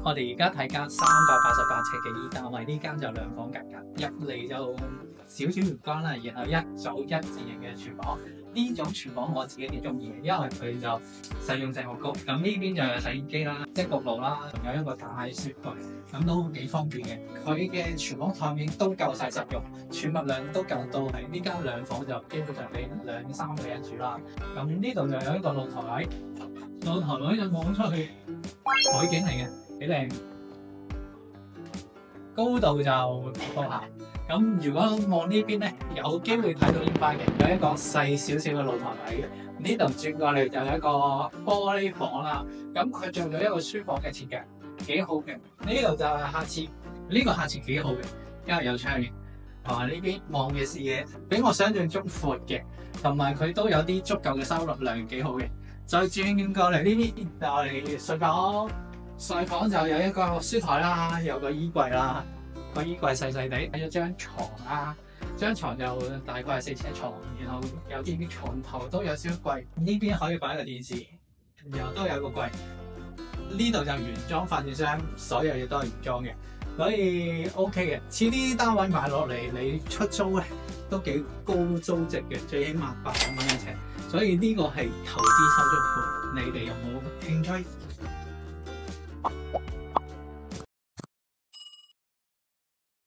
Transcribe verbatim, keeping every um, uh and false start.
我哋而家睇間三百八十八尺嘅 E 單位，呢間就兩房格格，入嚟就少少陽光啦，然後一組一字形嘅廚房。呢種廚房我自己幾中意嘅，因為佢就實用性好高。咁呢邊就有洗衣機啦、即焗爐啦，仲有一個大雪櫃，咁都幾方便嘅。佢嘅廚房台面都夠晒實用，儲物量都夠到，係呢間兩房就基本上俾兩三個人住啦。咁呢度就有一個露台位，露台位就望出去海景嚟嘅，幾靚。高度就高下。咁如果望呢邊咧，有機會睇到煙花嘅，有一個細少少嘅露台位嘅。呢度轉過嚟就有一個玻璃房啦。咁佢做咗一個書房嘅設計，幾好嘅。呢度就係客廁，呢、這個客廁幾好嘅，因為有窗嘅。同埋呢邊望嘅視野比我想象中闊嘅，同埋佢都有啲足夠嘅收納量，幾好嘅。再轉過嚟呢邊就係睡房，睡房就有一個書台啦，有個衣櫃啦。個衣櫃細細地，有張床啦，張床就大概係四尺床，然後有啲床頭都有少少櫃，呢邊可以擺個電視，然後都有個櫃。呢度就原裝發展商，所有嘢都係原裝嘅，所以 OK 嘅。似啲單位買落嚟，你出租咧都幾高租值嘅，最起碼八百蚊一尺，所以呢個係投資收租盤，你哋有冇興趣？